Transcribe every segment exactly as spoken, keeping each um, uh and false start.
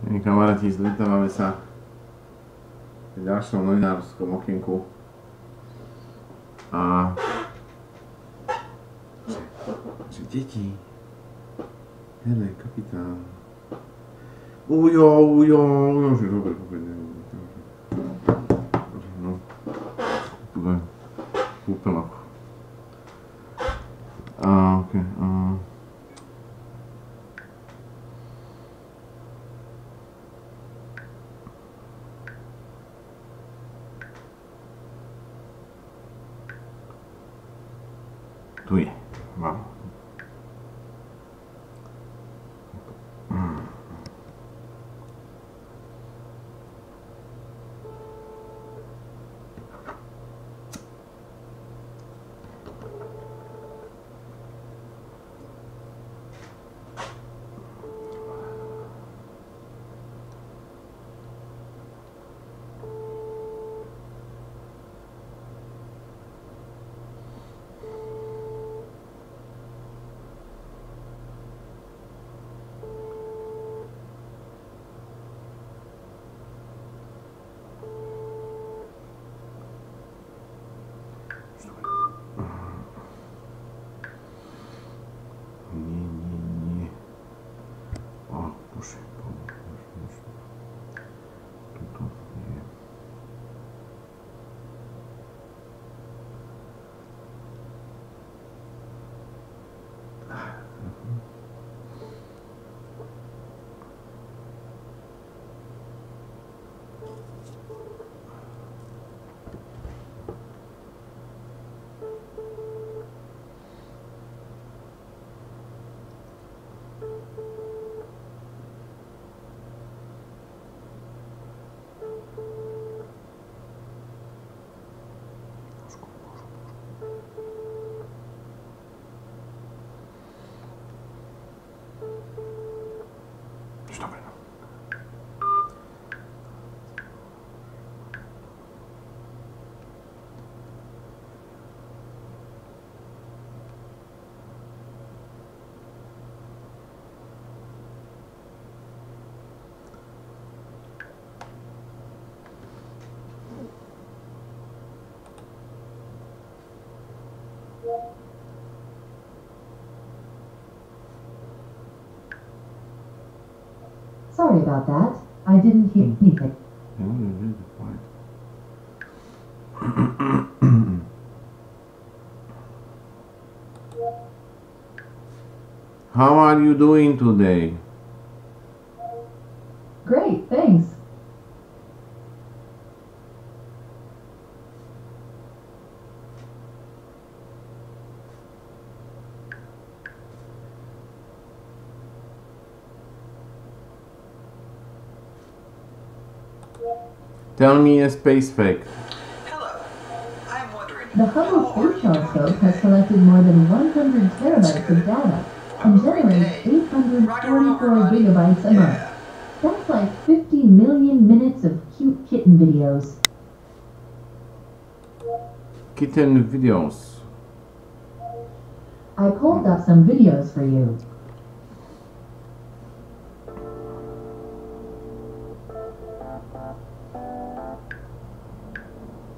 Kamaráti, zletávame sa v ďalšom novinárskom okienku. A... Že, že deti... Hele, kapitán... Ujo, ujo, ujo, že dobre, dobre, dobre. No. Dobre. Kúpelok. A, okej, okay, a... Tu je. Wow. Sorry about that. I didn't hear anything. How are you doing today? Great, thanks. Tell me a space fact. Hello. I'm wondering. The Hubble Space Telescope has collected more than one hundred terabytes of data and generates eight hundred forty-four gigabytes a month. That's like fifty million minutes of cute kitten videos. Kitten videos. I pulled up some videos for you.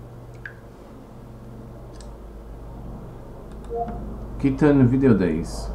Kitten video days.